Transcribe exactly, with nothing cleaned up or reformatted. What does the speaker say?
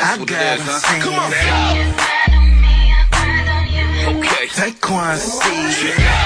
That's what it is, huh? Come on. Okay. Take one seat.